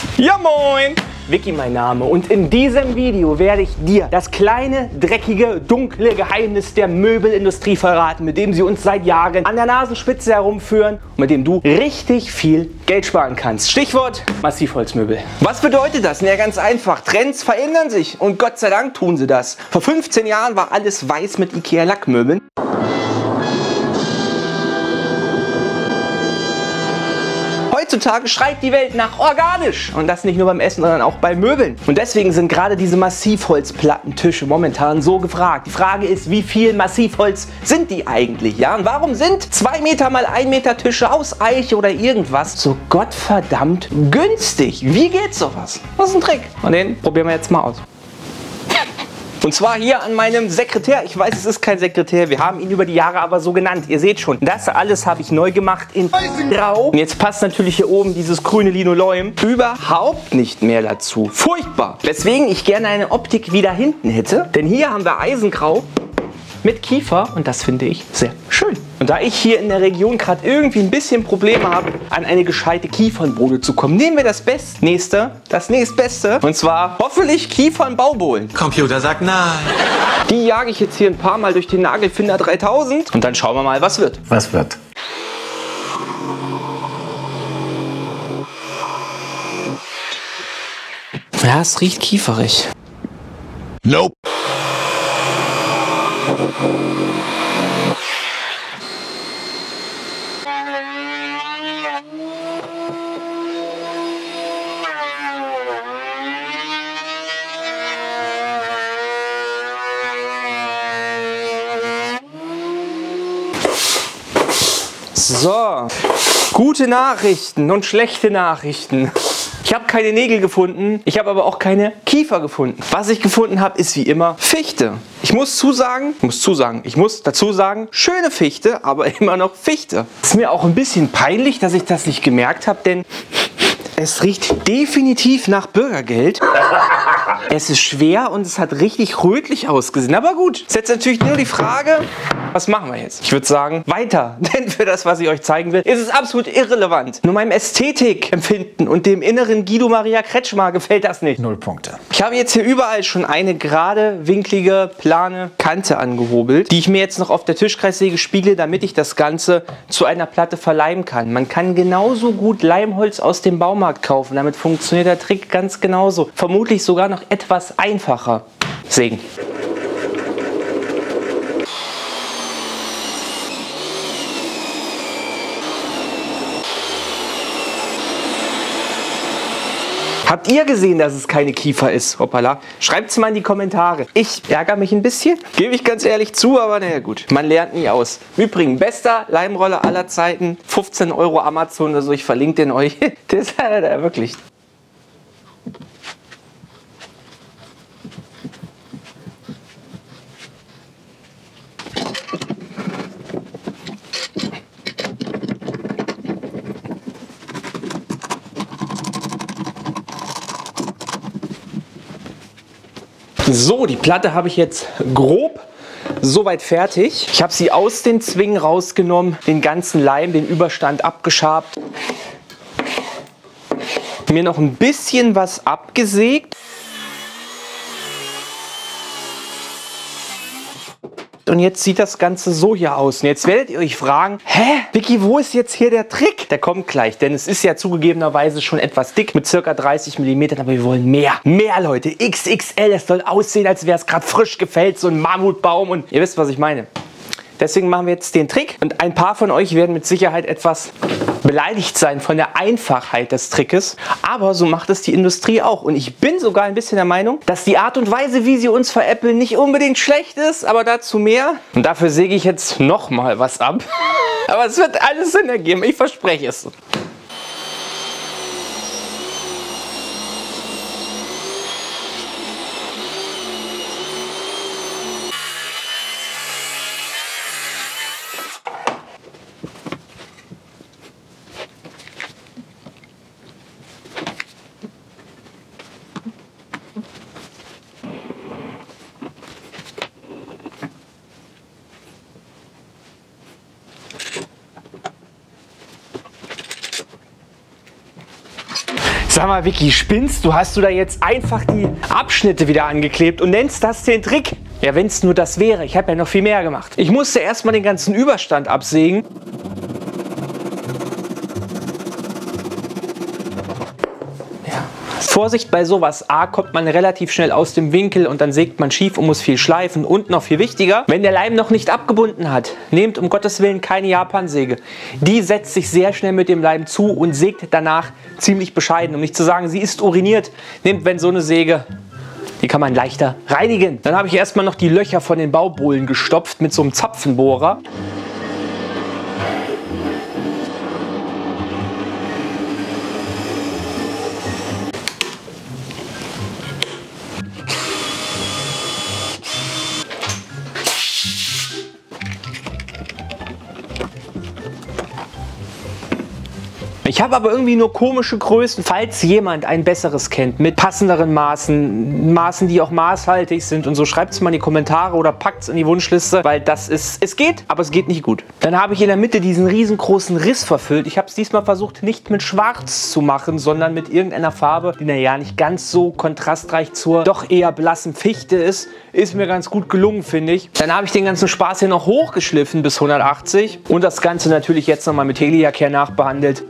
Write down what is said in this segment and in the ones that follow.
Ja moin! Vicky mein Name und in diesem Video werde ich dir das kleine, dreckige, dunkle Geheimnis der Möbelindustrie verraten, mit dem sie uns seit Jahren an der Nasenspitze herumführen und mit dem du richtig viel Geld sparen kannst. Stichwort Massivholzmöbel. Was bedeutet das? Na, ganz einfach. Trends verändern sich und Gott sei Dank tun sie das. Vor 15 Jahren war alles weiß mit IKEA-Lackmöbeln. Heutzutage schreit die Welt nach organisch und das nicht nur beim Essen, sondern auch bei Möbeln. Und deswegen sind gerade diese Massivholzplattentische momentan so gefragt. Die Frage ist, wie viel Massivholz sind die eigentlich? Ja? Und warum sind 2 Meter mal 1 Meter Tische aus Eiche oder irgendwas so gottverdammt günstig? Wie geht sowas? Das ist ein Trick und den probieren wir jetzt mal aus. Und zwar hier an meinem Sekretär. Ich weiß, es ist kein Sekretär. Wir haben ihn über die Jahre aber so genannt. Ihr seht schon, das alles habe ich neu gemacht in Grau. Und jetzt passt natürlich hier oben dieses grüne Linoleum überhaupt nicht mehr dazu. Furchtbar. Weswegen ich gerne eine Optik wieder hinten hätte. Denn hier haben wir Eisengrau mit Kiefer und das finde ich sehr schön. Und da ich hier in der Region gerade irgendwie ein bisschen Probleme habe, an eine gescheite Kiefernbohle zu kommen, nehmen wir das nächstbeste. Und zwar hoffentlich Kiefernbaubohlen. Computer sagt nein. Die jage ich jetzt hier ein paar Mal durch den Nagelfinder 3000 und dann schauen wir mal, was wird. Was wird? Ja, es riecht kieferig. Nope. So, gute Nachrichten und schlechte Nachrichten. Ich habe keine Nägel gefunden, ich habe aber auch keine Kiefer gefunden. Was ich gefunden habe, ist wie immer Fichte. Ich muss dazu sagen, schöne Fichte, aber immer noch Fichte. Ist mir auch ein bisschen peinlich, dass ich das nicht gemerkt habe, denn es riecht definitiv nach Bürgergeld. Es ist schwer und es hat richtig rötlich ausgesehen. Aber gut, ist jetzt natürlich nur die Frage, was machen wir jetzt? Ich würde sagen, weiter. Denn für das, was ich euch zeigen will, ist es absolut irrelevant. Nur meinem Ästhetikempfinden und dem inneren Guido Maria Kretschmar gefällt das nicht. 0 Punkte. Ich habe jetzt hier überall schon eine gerade, winklige, plane Kante angehobelt, die ich mir jetzt noch auf der Tischkreissäge spiegle, damit ich das Ganze zu einer Platte verleimen kann. Man kann genauso gut Leimholz aus dem Baumarkt kaufen. Damit funktioniert der Trick ganz genauso. Vermutlich sogar noch etwas einfacher. Sägen. Habt ihr gesehen, dass es keine Kiefer ist? Hoppala. Schreibt es mal in die Kommentare. Ich ärgere mich ein bisschen, gebe ich ganz ehrlich zu, aber naja gut. Man lernt nie aus. Übrigens, bester Leimroller aller Zeiten. 15 € Amazon oder so, ich verlinke den euch. Das ist wirklich. So, die Platte habe ich jetzt grob soweit fertig. Ich habe sie aus den Zwingen rausgenommen, den ganzen Leim, den Überstand abgeschabt. Mir noch ein bisschen was abgesägt. Und jetzt sieht das Ganze so hier aus. Und jetzt werdet ihr euch fragen, hä, Vicky, wo ist jetzt hier der Trick? Der kommt gleich, denn es ist ja zugegebenerweise schon etwas dick mit ca. 30 mm, aber wir wollen mehr. Mehr, Leute, XXL, es soll aussehen, als wäre es gerade frisch gefällt, so ein Mammutbaum und ihr wisst, was ich meine. Deswegen machen wir jetzt den Trick und ein paar von euch werden mit Sicherheit etwas beleidigt sein von der Einfachheit des Trickes, aber so macht es die Industrie auch und ich bin sogar ein bisschen der Meinung, dass die Art und Weise, wie sie uns veräppeln, nicht unbedingt schlecht ist, aber dazu mehr. Und dafür säge ich jetzt noch mal was ab, aber es wird alles Sinn ergeben, ich verspreche es. Sag mal, Vicky, spinnst du? Hast du da jetzt einfach die Abschnitte wieder angeklebt und nennst das den Trick? Ja, wenn es nur das wäre. Ich habe ja noch viel mehr gemacht. Ich musste erstmal den ganzen Überstand absägen. Vorsicht bei sowas. A, kommt man relativ schnell aus dem Winkel und dann sägt man schief und muss viel schleifen. Und noch viel wichtiger, wenn der Leim noch nicht abgebunden hat, nehmt um Gottes Willen keine Japansäge. Die setzt sich sehr schnell mit dem Leim zu und sägt danach ziemlich bescheiden. Um nicht zu sagen, sie ist uriniert. Nehmt, wenn so eine Säge, die kann man leichter reinigen. Dann habe ich erstmal noch die Löcher von den Baubohlen gestopft mit so einem Zapfenbohrer. Ich habe aber irgendwie nur komische Größen. Falls jemand ein besseres kennt, mit passenderen Maßen, die auch maßhaltig sind und so, schreibt es mal in die Kommentare oder packt es in die Wunschliste, weil das ist, es geht, aber es geht nicht gut. Dann habe ich in der Mitte diesen riesengroßen Riss verfüllt. Ich habe es diesmal versucht, nicht mit Schwarz zu machen, sondern mit irgendeiner Farbe, die naja nicht ganz so kontrastreich zur doch eher blassen Fichte ist. Ist mir ganz gut gelungen, finde ich. Dann habe ich den ganzen Spaß hier noch hochgeschliffen bis 180 und das Ganze natürlich jetzt nochmal mit Heliacare nachbehandelt.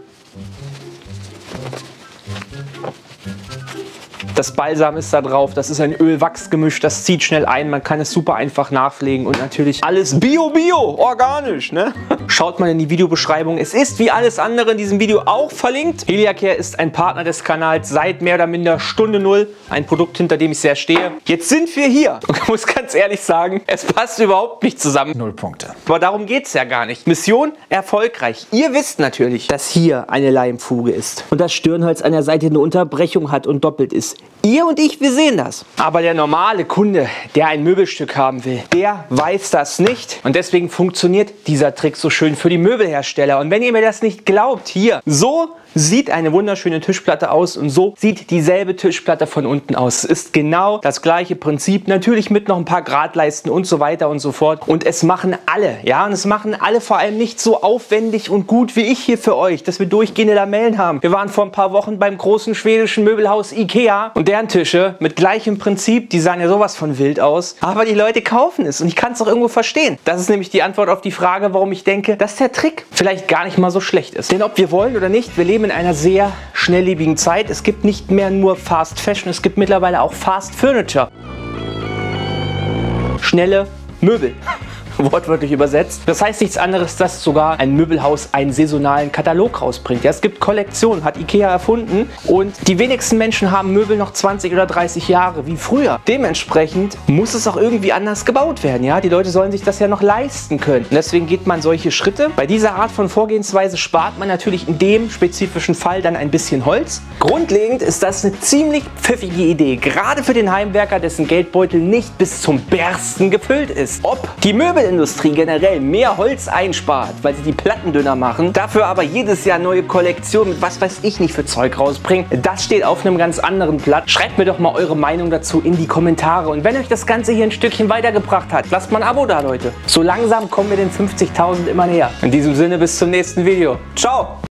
Das Balsam ist da drauf, das ist ein Öl-Wachs-Gemisch, das zieht schnell ein, man kann es super einfach nachpflegen und natürlich alles Bio, organisch, ne? Schaut mal in die Videobeschreibung, es ist wie alles andere in diesem Video auch verlinkt. Heliacare ist ein Partner des Kanals seit mehr oder minder Stunde Null, ein Produkt, hinter dem ich sehr stehe. Jetzt sind wir hier und ich muss ganz ehrlich sagen, es passt überhaupt nicht zusammen. 0 Punkte. Aber darum geht es ja gar nicht. Mission erfolgreich. Ihr wisst natürlich, dass hier eine Leimfuge ist und das Stirnholz an der Seite eine Unterbrechung hat und doppelt ist. Ihr und ich, wir sehen das. Aber der normale Kunde, der ein Möbelstück haben will, der weiß das nicht. Und deswegen funktioniert dieser Trick so schön für die Möbelhersteller. Und wenn ihr mir das nicht glaubt, hier, so sieht eine wunderschöne Tischplatte aus und so sieht dieselbe Tischplatte von unten aus. Es ist genau das gleiche Prinzip, natürlich mit noch ein paar Gradleisten und so weiter und so fort. Und es machen alle, ja, und es machen alle vor allem nicht so aufwendig und gut wie ich hier für euch, dass wir durchgehende Lamellen haben. Wir waren vor ein paar Wochen beim großen schwedischen Möbelhaus Ikea und deren Tische mit gleichem Prinzip, die sahen ja sowas von wild aus. Aber die Leute kaufen es und ich kann es auch irgendwo verstehen. Das ist nämlich die Antwort auf die Frage, warum ich denke, dass der Trick vielleicht gar nicht mal so schlecht ist. Denn ob wir wollen oder nicht, wir leben in einer sehr schnelllebigen Zeit. Es gibt nicht mehr nur Fast Fashion, es gibt mittlerweile auch Fast Furniture. Schnelle Möbel. Wortwörtlich übersetzt. Das heißt nichts anderes, dass sogar ein Möbelhaus einen saisonalen Katalog rausbringt. Ja, es gibt Kollektionen, hat Ikea erfunden und die wenigsten Menschen haben Möbel noch 20 oder 30 Jahre wie früher. Dementsprechend muss es auch irgendwie anders gebaut werden. Ja, die Leute sollen sich das ja noch leisten können. Und deswegen geht man solche Schritte. Bei dieser Art von Vorgehensweise spart man natürlich in dem spezifischen Fall dann ein bisschen Holz. Grundlegend ist das eine ziemlich pfiffige Idee, gerade für den Heimwerker, dessen Geldbeutel nicht bis zum Bersten gefüllt ist. Ob die Möbelindustrie generell mehr Holz einspart, weil sie die Platten dünner machen, dafür aber jedes Jahr neue Kollektionen mit was weiß ich nicht für Zeug rausbringen, das steht auf einem ganz anderen Blatt. Schreibt mir doch mal eure Meinung dazu in die Kommentare und wenn euch das Ganze hier ein Stückchen weitergebracht hat, lasst mal ein Abo da, Leute. So langsam kommen wir den 50.000 immer näher. In diesem Sinne, bis zum nächsten Video. Ciao!